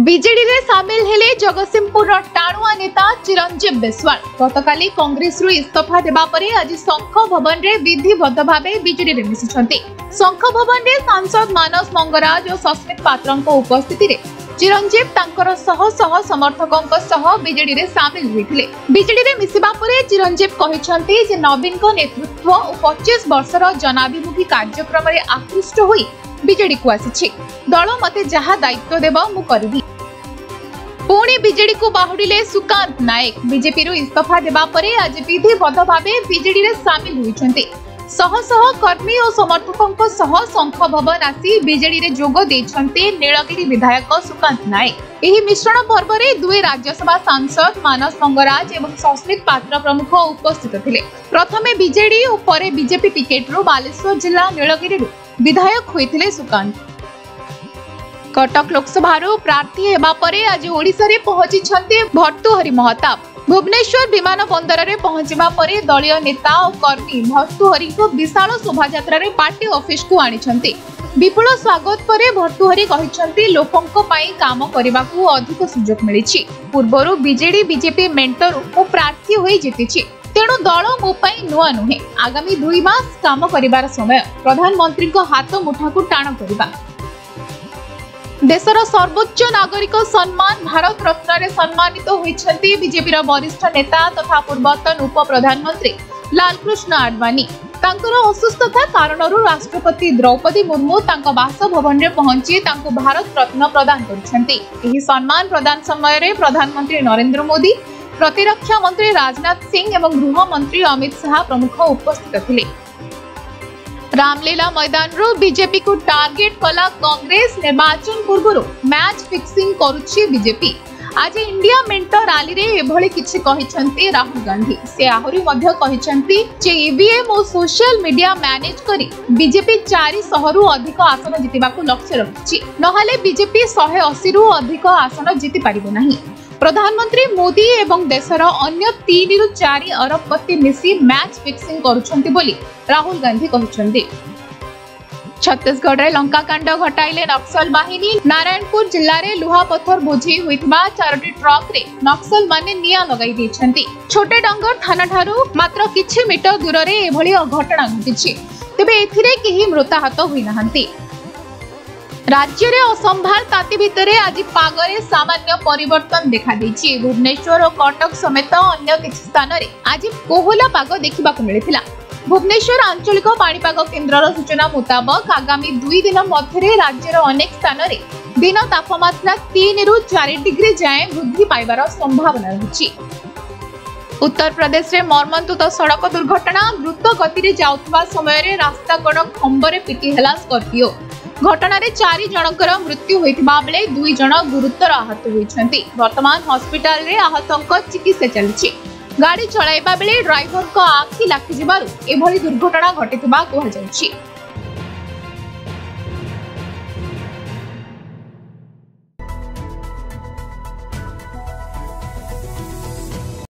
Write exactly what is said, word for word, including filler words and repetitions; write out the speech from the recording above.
BJD रे सामिल हेले जगतसिंहपुर टाणुआ नेता चिरंजीव बिस्वाल। गतकाली कांग्रेस रु इस्तीफा देबा परे आज शंख भवन रे विधिबद्ध भावे बीजेडी रे मिसिछन्ते। शंख भवन रे सांसद मानस मंगराज और सस्मित पात्रंक उपस्थिति रे चिरंजीव तांकर सह सह समर्थकंक सह बीजेडी रे सामिल होइथिले। बीजेडी रे मिसिबा परे चिरंजीव कहिछन्ते जे नवीन को नेतृत्व और पच्चीस वर्षर जनाभिमुखी कार्यक्रम रे आकृष्ट होई बीजेडी को आसीछि। दल मते जहा दायित्व देब मु करबी। पुणी बीजेडी को बाहुडिले सुकांत नायक। बीजेपी रु इस्तीफा देबा परे आज विधिबद्ध भावे बीजेडी रे सामिल होइछन्ते। सह सह कर्मी और समर्थकंक सह शंख भवन आसी बीजेडी रे जोग देछन्ते नीलगिरी विधायक सुकांत नायक। एही मिश्रण पर्व रे दुई राज्यसभा सांसद मानस मंगराज एवं सस्मित पात्र प्रमुख उपस्थित थिले। प्रथमे बीजेडी और परे बीजेपी टिकेट रु बालेश्वर जिला नीलगिरी रु विधायक होइथिले सुकांत। कटक लोकसभा प्रार्थी हेबा परे आज ओडिशा रे पहुंची छन्ते भर्तृहरि महताब। भुवनेश्वर विमान बंदर रे पहुंचीबा परे दलीय नेता और कर्मी भर्तृहरि को विशाल शोभायात्रा रे पार्टी ऑफिस को आनी छन्ते। विपुल स्वागत परे भर्तृहरि कहिछन्ते लोकंक पई काम करबाकू अधिक सुजोग मिलिछि। पूर्वरु बीजेडी बीजेपी मेंटर को प्रार्थी होई जितिछि, तेणु दल मो पई नुआ नुहे। आगामी दुई मास काम करिबार समय प्रधानमंत्री को हाथ मुठा को टाण करबा। देशर सर्वोच्च नागरिक सम्मान भारत रत्न रे सम्मानित होइछन्ति बीजेपी रा वरिष्ठ नेता तथा पूर्वतन उप प्रधानमंत्री लालकृष्ण आडवाणी। तांकर असुस्थता कारणरू राष्ट्रपति द्रौपदी मुर्मू तांका बासभवन रे पहुंची तांको भारत रत्न प्रदान करिसन्ति। एही सम्मान प्रदान समय रे प्रधानमंत्री नरेंद्र मोदी, प्रतिरक्षा मंत्री राजनाथ सिंह एवं गृह मंत्री अमित शाह प्रमुख उपस्थित थिले। रामलीला मैदान रो बीजेपी को टार्गेट कला कांग्रेस। निर्वाचन पूर्व मैच फिक्सिंग करुछि बीजेपी। आज इंडिया मेंट रैली रे एभली किछि कहिसन्ते राहुल गांधी। से आहुरी मध्य कहिसन्ते जे ईवीएम और सोशल मीडिया मैनेज करी बीजेपी चार सौ रु अधिक आसन जितिबाकू लक्ष्य रखिछि, नहले बीजेपी एक सौ अस्सी रु अधिक आसन जिति पारिबो नाही। प्रधानमंत्री मोदी एवं देशर अन्य तीन रु चार अरबपति मिसी मैच फिक्सिंग करुछन्ति बोली राहुल गांधी कहिसन्ति। छत्तीसगढ़ रे लंका कांड घटाइले नक्सल बाहिनी। नारायणपुर जिल्ला रे लुहा पत्थर बोझी होइतबा चारोटी ट्रक रे नक्सल माने निया लगाई दैछन्ति। छोटे डंगर थाना ठारू मात्र किछि मीटर दूर रे एभली घटना घटिछि, तेबे एथिरे केही मृताहत होई नाहंती। राज्य रे असंभाल ताती भितरे आज पागरे सामान्य परिवर्तन देखा देछि। भुवनेश्वर और कटक समेत अन्य किछि स्थान रे आज कोहला पाग देखिबाकू मिलिथिला। भुवनेश्वर आंचलिक पाणीपाग केन्द्रर सूचना मुताबक आगामी दुई दिन मध्य राज्यर अनेक स्थान रे दिन तापमात्रा तीन रु चार डिग्री जाए वृद्धि पाइबार संभावना रही। उत्तर प्रदेश रे मर्मन्तुद सड़क दुर्घटना। द्रुत गति रे जाउथबा समय रे रास्ता कड़ खंबरे पिटी हेला स्कॉर्पियो। घटना रे चारि जनकर मृत्यु होइथिबा बेले दुई जन गुरुतर आहत होइछन्ति। वर्तमान हॉस्पिटल रे आहतंक चिकित्सा चलिछि। गाड़ी चलाइबा बेले ड्राइवर को आखि लाखि जिबारु एभली दुर्घटना घटिथिबा कहै जाउछि।